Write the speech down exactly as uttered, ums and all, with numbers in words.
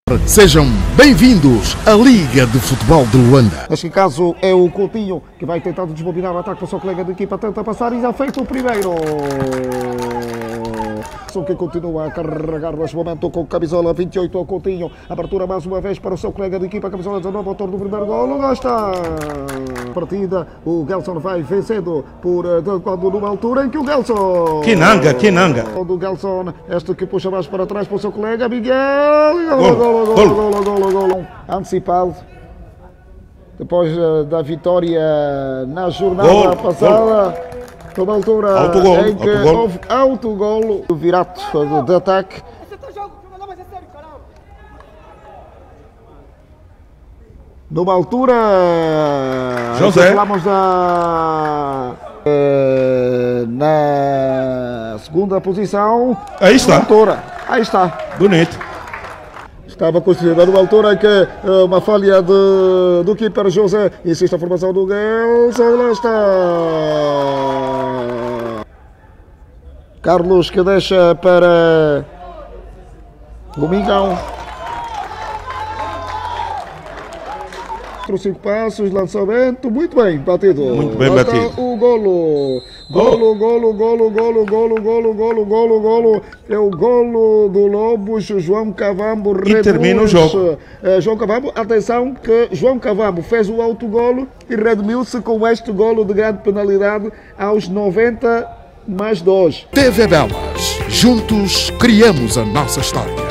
Sejam bem-vindos à Liga de Futebol de Luanda. Neste caso é o Coutinho que vai tentar desbobinar o ataque para o seu colega de equipa, tenta passar e já feito o primeiro. Só que continua a carregar neste momento com camisola vinte e oito ao Coutinho. Abertura mais uma vez para o seu colega de equipa, camisola dezanove, autor do primeiro golo. Lá está. Partida, o Gelson vai vencendo por quando numa altura em que o Gelson. Kinanga, Kinanga. Do Gelson, este que puxa mais para trás para o seu colega Miguel. Golo, Golo, golo, golo. golo, golo, golo. Antecipado. Depois da vitória na jornada Golo, passada. Numa altura Autogolo, em que autogolo. houve autogolo. O virato de, de ataque. Numa altura José. falamos da eh, na segunda posição. Aí está. Numa altura. Aí está. Bonito. Estava considerado uma altura em que uh, uma falha de, do keeper José. Insiste a formação do Gelson. Lá está. Carlos que deixa para o Mingão. Cinco passos, lançamento, muito bem batido. Muito bem Lá está batido. o golo. Golo, golo, golo, golo, golo, golo, golo, golo, golo. É o golo do Lobos, João Cavambo reduz. E termina o jogo. Uh, João Cavambo, atenção que João Cavambo fez o autogolo e redimiu-se com este golo de grande penalidade aos noventa mais dois. T V Belas. Juntos criamos a nossa história.